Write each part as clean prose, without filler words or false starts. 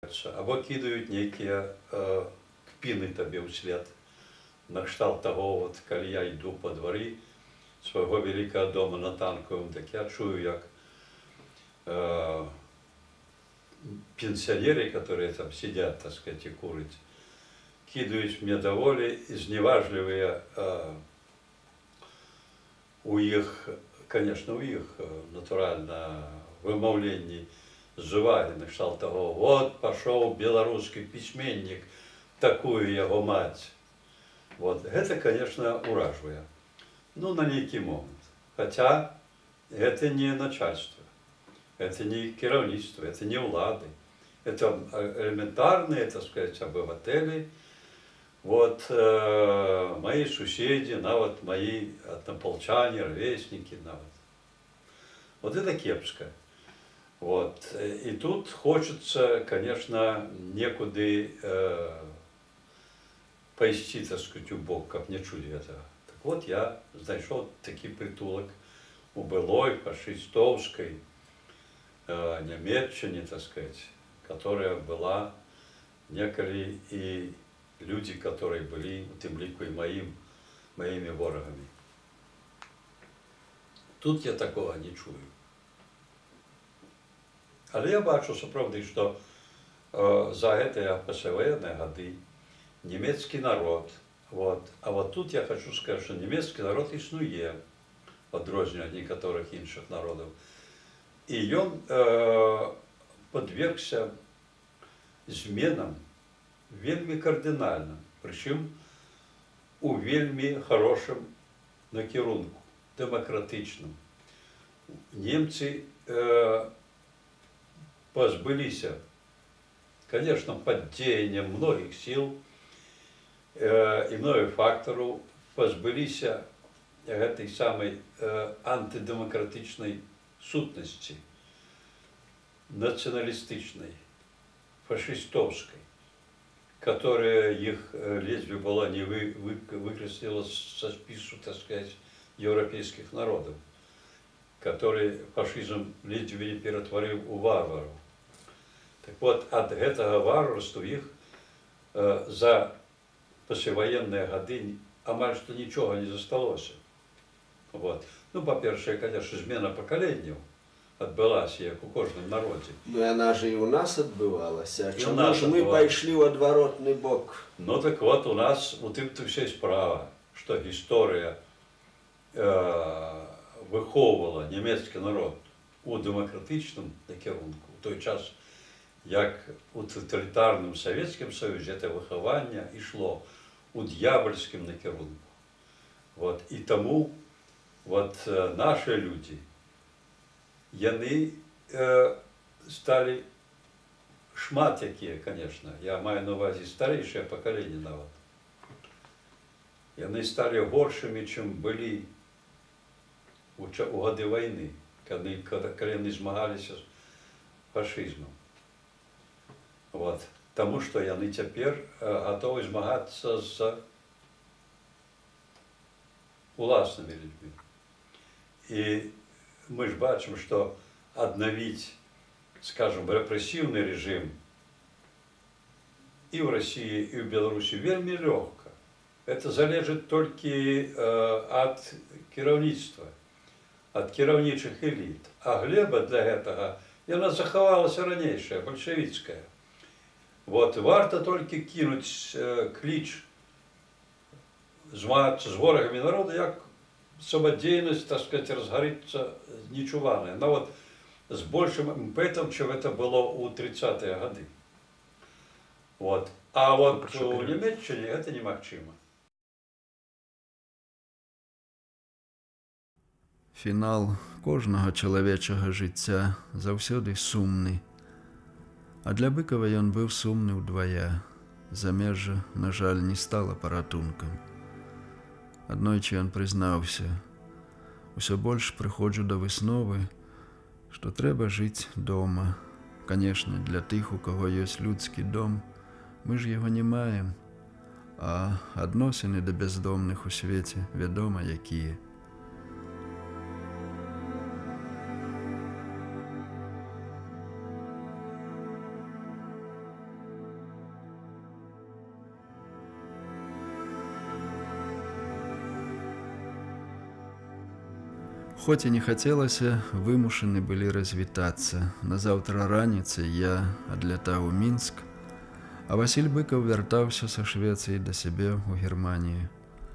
Або кидаюць нейкія кпіны табе ўслед. Накшталт таго, калі я іду па двары свайго вялікага дома на Танковым, так я чую, як пенсионеры, которые там сидят, так сказать, и курят, кидаюць мне даволі зневажлівыя у іх, конечно, у іх, натуральна, вымаўленні зжывалі накшталт таго, вот пашоў беларускі пісьменнік, такую яго маць. Вот. Гэта, конечно, уражвае. Ну, на нейкі момант. Хаця гэта не начальство, это не кіраўніцтва, это не ўлады. Это элементарные, так сказать, обыватели. Вот мои суседи, нават мои однополчане, ровесники, нават. Вот это кепска. Вот. И тут хочется, конечно, некуды пайсці, так сказать, у бок, каб не чуць гэтага. Так вот, я знайшоў такі притулак у былой фашистоўскай Нямецчине, так сказать, которая была некалі и люди, которые были, у тым ліку, и моими ворогами. Тут я такого не чую. Але я бачу, сапраўды, што за гэтыя пасляваенныя гады немецкі народ, вот, а вот тут я хочу сказать, что немецкі народ існуе, в адрозненне ад некаторых іншых народаў, і ён подвергся зменам вельмі кардынальным, прычым у вельмі хорошым накірунку, дэмакратычным. Немцы позбыліся, конечно, под дзеяннем многих сил и многих факторов, позбыліся гэтай самой антидемократичной сутнасці, националистичной, фашистовской, которая их ледве была не выкреслила со списку, так сказать, европейских народов, который фашизм ледве не ператварыў у варваров. Так вот, от гэтага варварства их за пасляваенныя гады амаль што нічога не засталося. Вот. Ну, по-першае, конечно, змена пакаленняў адбылася, як у кожным народзе. Ну, яна же и у нас адбывалася. А чаму ж мы пайшлі ў адваротны бок? Ну, так вот, у нас у тым-то ўся справа, што гісторыя выхоўвала нямецкі народ у дэмакратычным накірунку. У той час, як у тоталітарным Савецкім Саюзе, это выхаванне ішло у д'ябальскім накірунку. Вот. І таму вот наши люди, яны стали шмат якія, конечно, я маю на увазе старэйшае пакаленне нават. Яны стали горшымі, чым былі у гады вайны, калі яны змагаліся з фашызмам. Вот. Таму што яны цяпер гатовы змагацца з уласнымі людзьмі. И мы ж бачим, что обновить, скажем, репрессивный режим и в России, и в Беларуси вельми легко. Это залежит только от кіраўніцтва, от кіраўнічых элит. А глеба для этого, яна захавалася ранейшая, большевицкая. Вот, варто только кинуть клич змагацца з ворагамі народа, як самодеятельность, так сказать, разгорится нечуваная. Но вот с большим импетом, чем это было у 30-е годы. Вот. А вот у Німеччині это немагчыма. Фінал кожнага чалавечага жыцця заўсёды сумны. А для Быкова ён быў сумны ўдвая. Замежжа, на жаль, не стала паратункам. Аднойчы ён прызнаўся: «Усё больш прыходжу да высновы, што трэба жыць дома. Канешне, для тых, у каго ёсць людскі дом, мы ж яго не маем, а адносіны да бяздомных у свеце вядома якія». Хоць і не хацелася, вымушаны былі развітацца. Назаўтра раніцай я адлятаў у Мінск, а Васіль Быкаў вяртаўся са Швецыі да сябе ў Германію.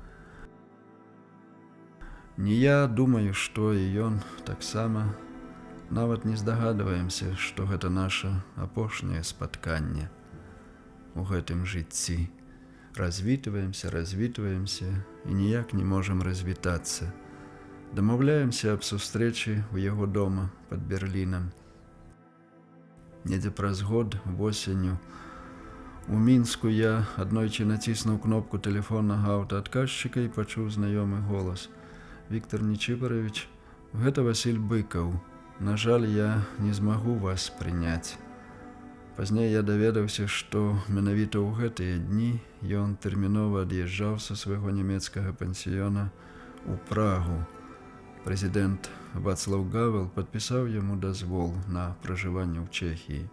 Не я думаю, што і ён таксама. Нават не здагадваемся, што гэта наша апошняе спатканне у гэтым жыцці. Развітваемся і ніяк не можам развітацца. Дамаўляемся аб сустрэчы ў яго дома пад Берлінам. Недзе праз год, восенню, у Мінску я аднойчы націснуў кнопку тэлефоннага аўтаадказчыка і пачуў знаёмы голас. «Віктор Нечыпарович, гэта Васіль Быкаў. На жаль, я не змагу вас прыняць». Пазней я даведаўся, што менавіта ў гэтыя дні ён тэрмінова ад'язджаў са свайго нямецкага пансіёна ў Прагу. Прэзідэнт Вацлаў Гавел падпісаў яму дазвол на пражыванне ў Чэхіі.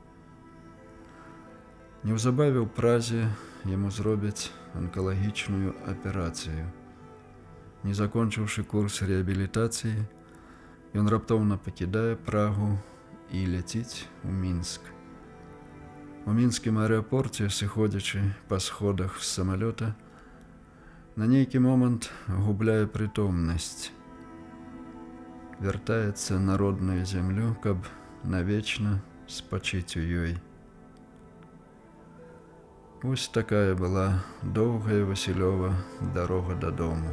Неўзабаве ў Празе яму зробяць анкалагічную аперацыю. Не закончыўшы курс рэабілітацыі, ён раптоўна пакідае Прагу і ляціць у Мінск. У мінскім аэрапорце, сыходзячы па сходах з самалёта, на нейкі момант губляе прытомнасць. Вяртаецца на родную зямлю, каб навечна спачыць у ёй. Вось такая была доўгая Васілёва дарога дадому.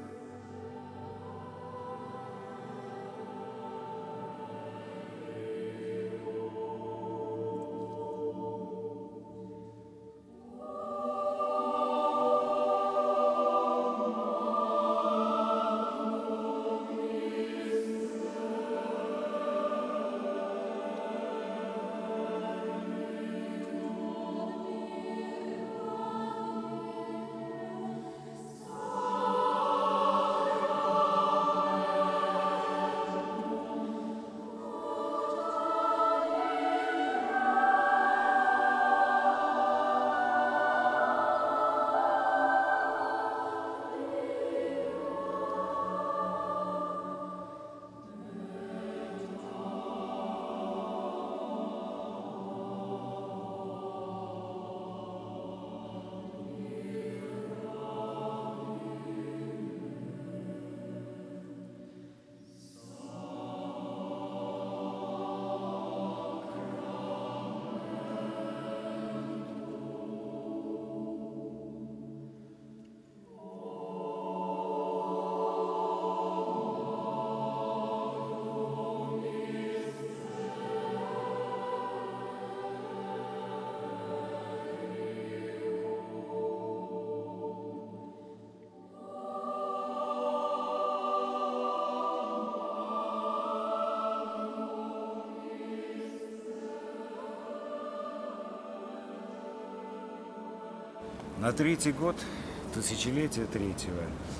На третий год тысячелетия третьего,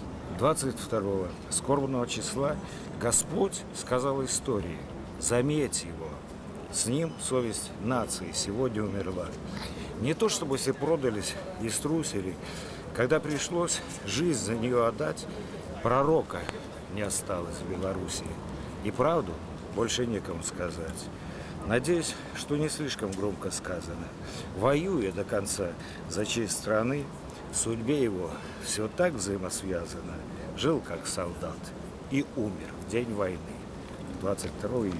22-го, скорбного числа, Господь сказал истории: заметь его, с ним совесть нации сегодня умерла. Не то чтобы все продались и струсили, когда пришлось жизнь за нее отдать, пророка не осталось в Белоруссии, и правду больше некому сказать. Надеюсь, что не слишком громко сказано. Воюя до конца за честь страны, в судьбе его все так взаимосвязано. Жил как солдат и умер в день войны, 22 июня.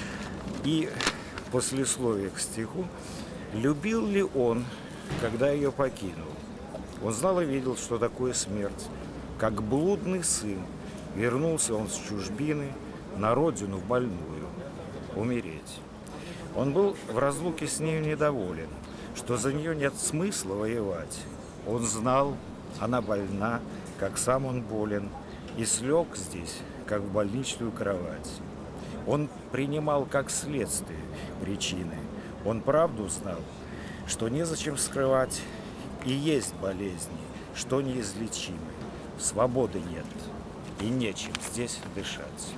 И послесловие к стиху: любил ли он, когда ее покинул? Он знал и видел, что такое смерть. Как блудный сын, вернулся он с чужбины на родину больную умереть. Он был в разлуке с нею недоволен, что за нее нет смысла воевать. Он знал, она больна, как сам он болен, и слег здесь, как в больничную кровать. Он принимал как следствие причины. Он правду знал, что незачем скрывать, и есть болезни, что неизлечимы. Свободы нет, и нечем здесь дышать.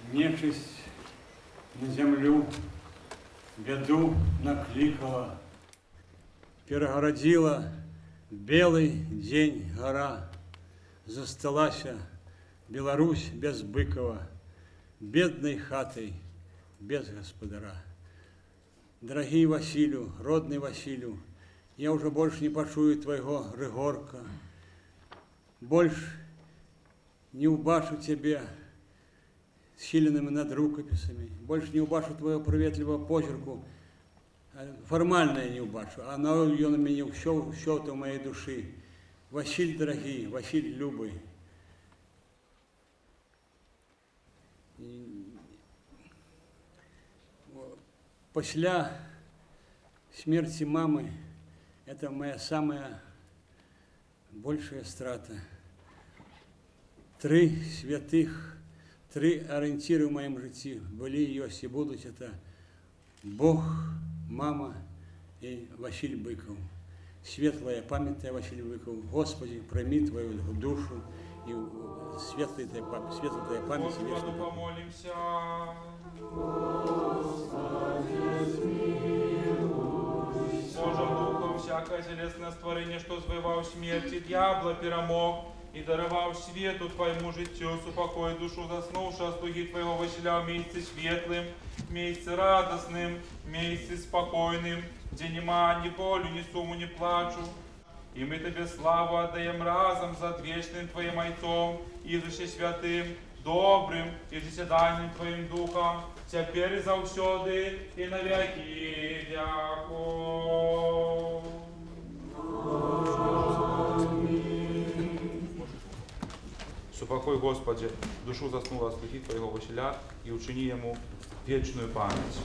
Нечисть на землю беду накликала, перегородила белый день гора, засталася Беларусь без Быкова, бедной хатой без господара. Дорогий Василю, родный Василю, я уже больше не почую твоего рыгорка, больше не убачу тебя схиленными над рукописами, больше не убачу твоего приветливого почерку, формально я не убачу, а на ее на меня щелта в моей души. Василь дорогий, Василь любый. После смерти мамы это моя самая большая страта. 3 святых, 3 ориентиры в моем житті были и есть, и будут. Это Бог, мама и Василь Быков. Светлая память Василий Быков. Господи, прими твою душу и светлая твоя память и вечная. Господу помолимся. Божьим духом всякое телесное створение, что звывал смерти, дьявола перемог и даровал свету твоему життю, супокой душу заснувшего, слуги твоего Василя в месте светлым, в месте радостным, в месте спокойным, где нема ни болю, ни суму, ни плачу. И мы тебе славу отдаем разом за вечным твоим Отцом, и за святым, добрым и заседанием твоим Духом, теперь и завсёды, и навеки веков. Супокой, Господи, душу заснула слуги твоего Василя, и учини ему вечную память.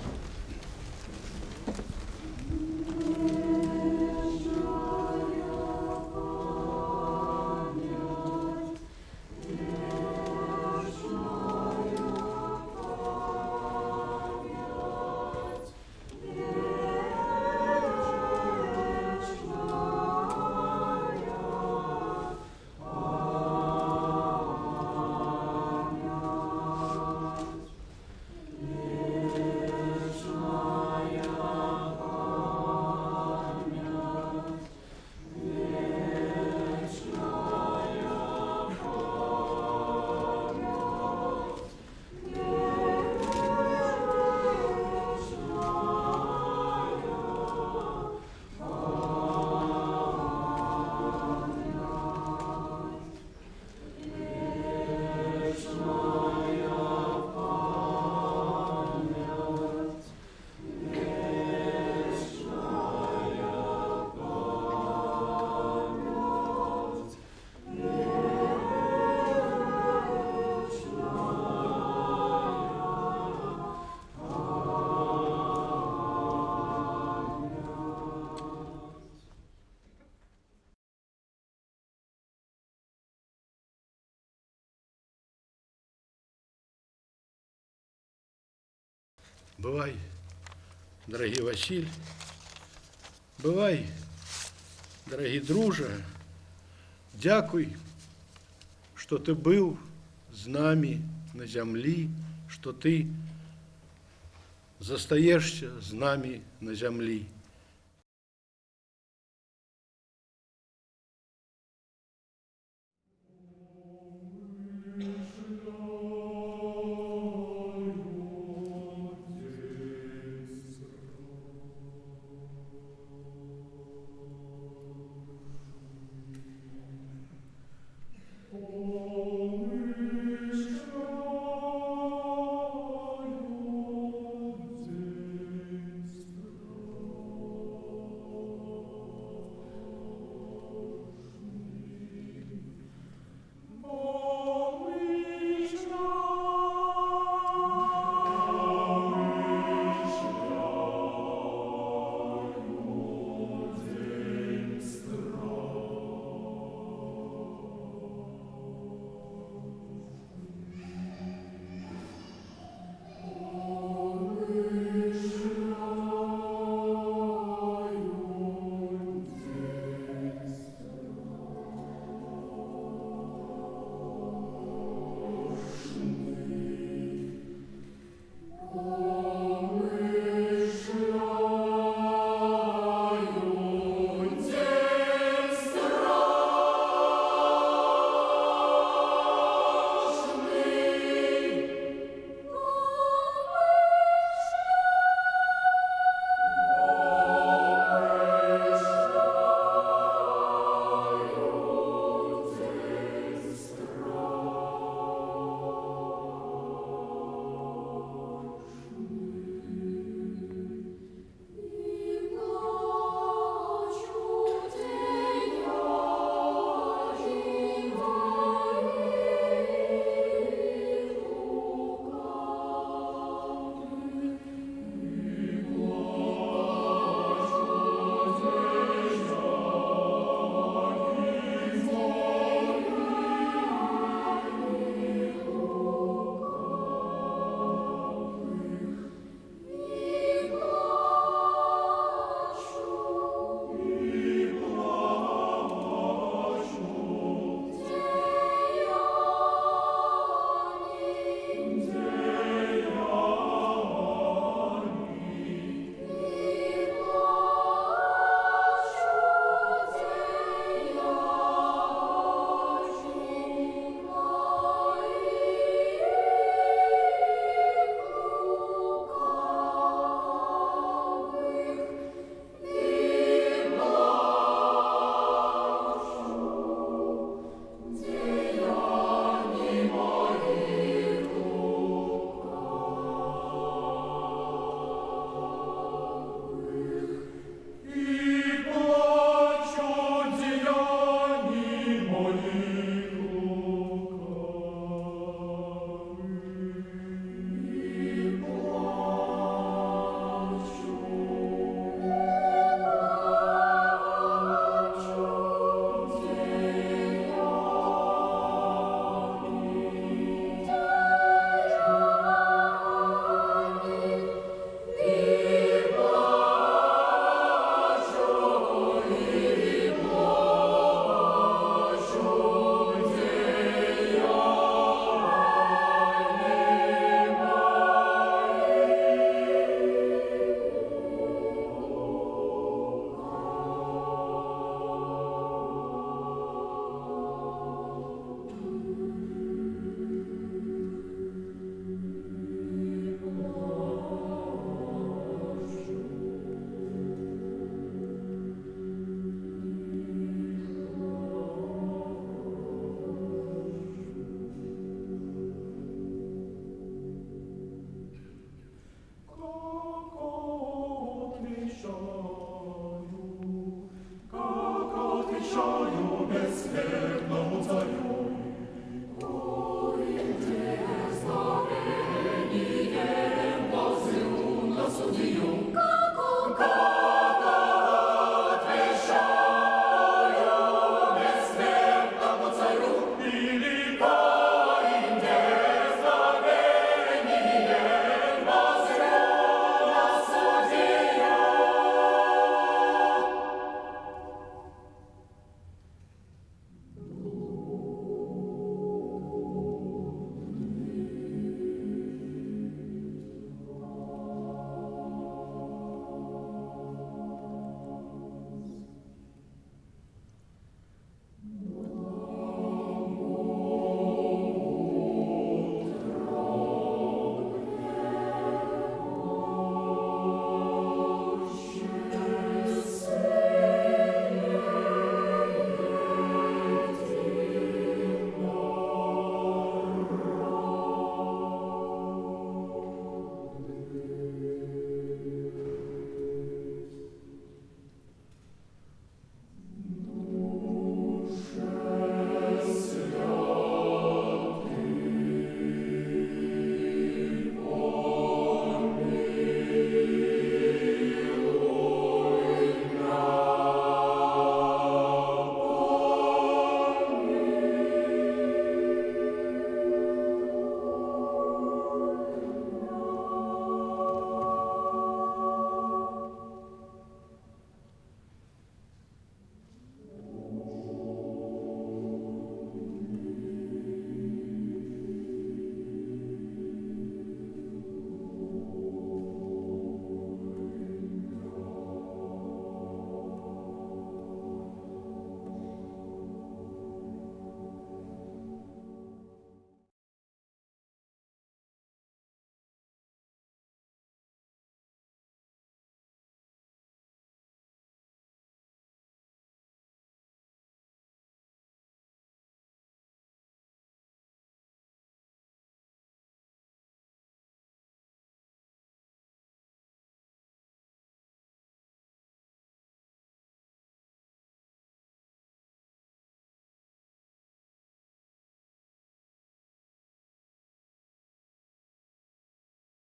Бывай, дорогий Василь, бывай, дорогий друже, дякуй, что ты был с нами на землі, что ты застаешься с нами на землі.